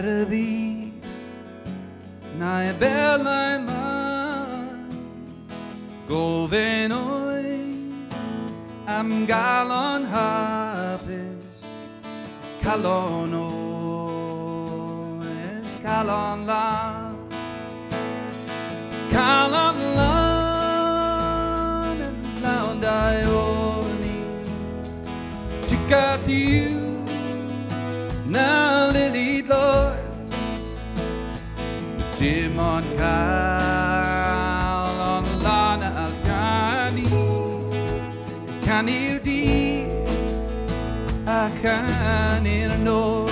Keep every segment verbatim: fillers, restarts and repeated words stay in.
Better be na bella man Golven oi am Calon hapis Calon ois Calon la Calon la and found I only to cut you now lily Lord Timon Calon lana alcani canir di acanir no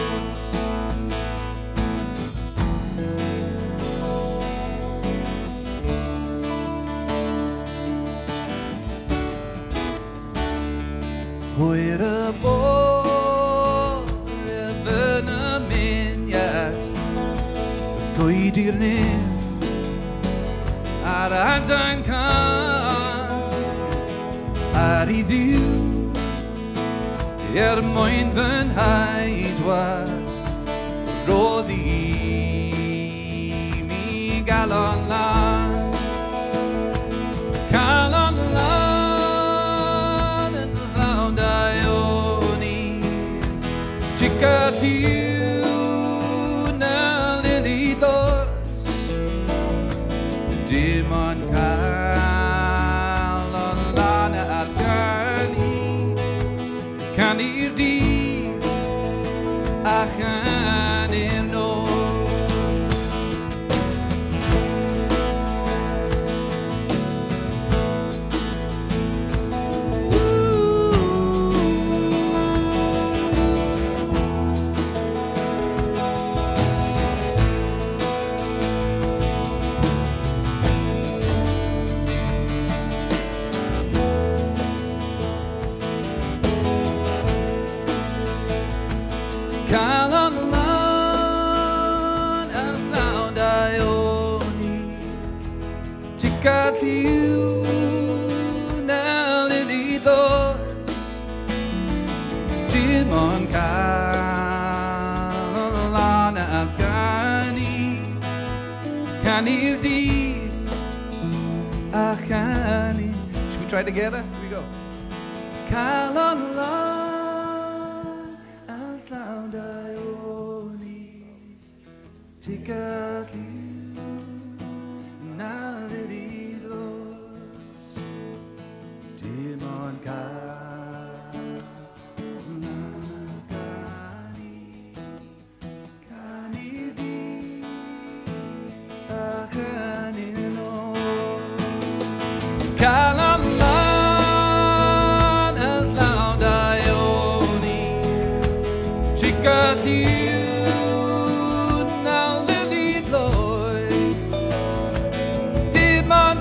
Where a boy even a minias Goidir nef ar andan kan ar iddiw er moyn fy nhaid was roedd i mi Calon lan Calon lan yn llawn daioni tigat i'w na lili dos dim ond Calon lan ar gani canir di a canir no Calon lan and found Ioni tigat you now lily dos Timon Calon lan Afghani canir di Achani. Should we try together? Here we go. Calon lan found Ioni tigat you now lily dos Timon Calon canir di Achani no Calon lan and found Ioni tigat you now lily Lloyd Timon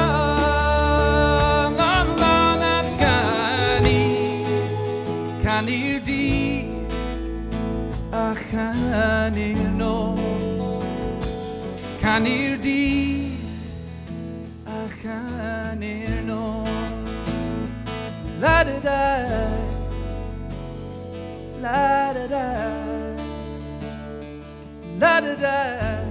Calon lan at gani canir di a canir no canir di a canir no la da da la da da la da da